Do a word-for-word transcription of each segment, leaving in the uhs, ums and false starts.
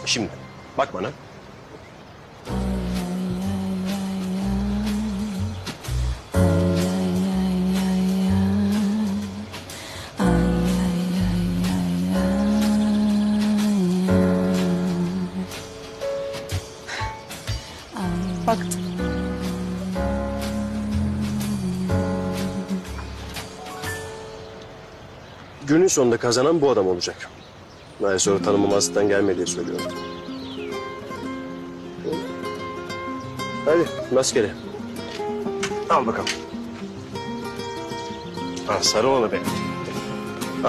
Şimdi bak bana. Baktım. Günün sonunda kazanan bu adam olacak. Daha sonra tanımamazlıktan gelme diye söylüyorum. Hadi maskeli. Al bakalım. Al sarıl ona be. Al.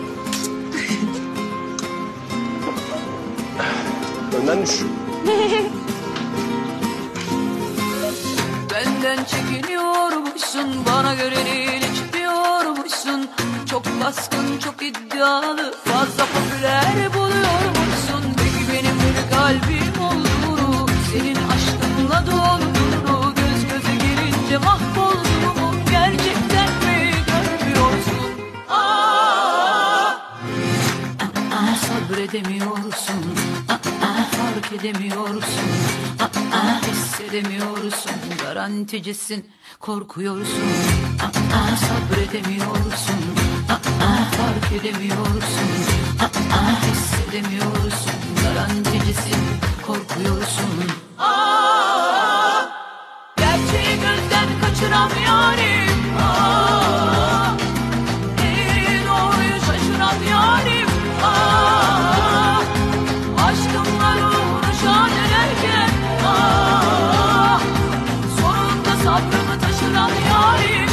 Önden düş. Benden çekiniyormuşsun, bana göre değil hiç diyormuşsun. Çok baskın, çok iddialı, fazla popüler buluyormuşsun. Peki benim bir kalbim olduğunu, senin aşkınla dolduğunu, göz göze gelince mahvolduğumu gerçekten mi görmüyorsun? Aa, aa, sabredemiyorsun, aa, fark edemiyorsun, aa, hissedemiyorsun, garanticisin, korkuyorsun, aa, sabredemiyorsun, aa, fark edemiyorsun, aa, hissedemiyorsun, garanticisin, korkuyorsun. Aa, gerçeği gözden kaçıran yarim, aa, eğri doğruyu şaşıran yarim, aa, aşkımla ruhunu şan ederken, aa, sonunda sabrımı taşıran yarim.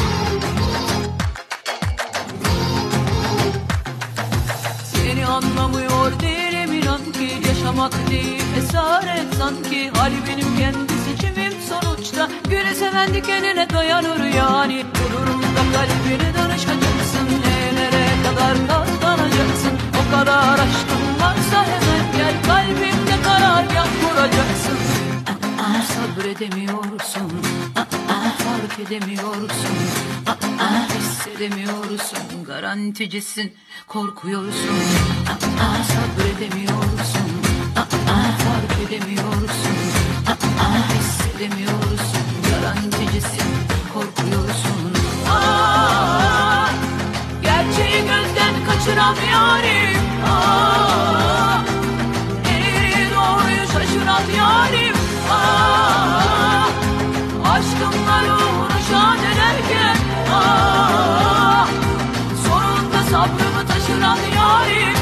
Seni anlamıyor değilim inan ki, yaşamak değil esaret sanki. Hali benim kendi seçimim sonuçta, güle seven dikenine dayanır yani. Gururumda kalbini danışacaksın, nelere kadar katlanacaksın. O kadar aşkım varsa hemen gel, kalbimde karargah kuracaksın. Aa, sabredemiyorsun, aa, fark edemiyorsun, aa, hissedemiyorsun, garanticisin, korkuyorsun. Aa, sabredemiyorsun, aa, fark edemiyorsun, aa, hissedemiyorsun, garanticisin, korkuyorsun. Aa, gerçeği gözden kaçıran yarim, aa, eğri doğruyu şaşıran yarim, aa, aşkımla ruhunu şan ederken, aa, sonunda sabrımı taşıran yarim.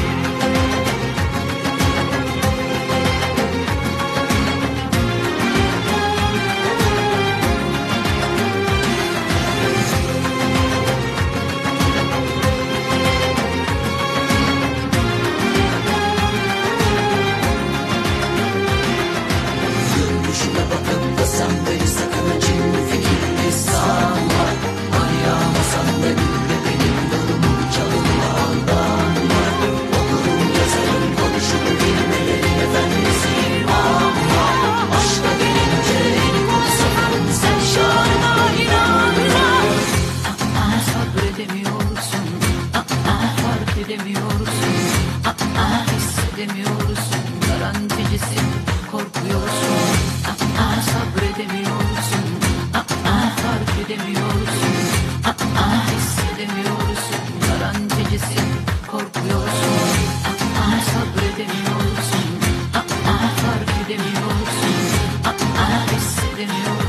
Görünüşüme bakıp da sen beni sakın açayım fikrini sanma. Arayamasan da bil de benim yolumu çalınma aldanma. Okurum yazarım konuşurum kelimelerin efendisiyim ama aşka gelince en kol safarım, sen şanına inanma. Aa, sabredemiyorsun, aa, fark edemiyorsun, aa, hissedemiyorsun, garanticisin, korkuyorsun. Aa, sabredemiyorsun, aa, fark edemiyorsun, aa, hissedemiyorsun, garanticisin, korkuyorsun. Aa, sabredemiyorsun, aa, fark edemiyorsun, aa, hissedemiyorsun.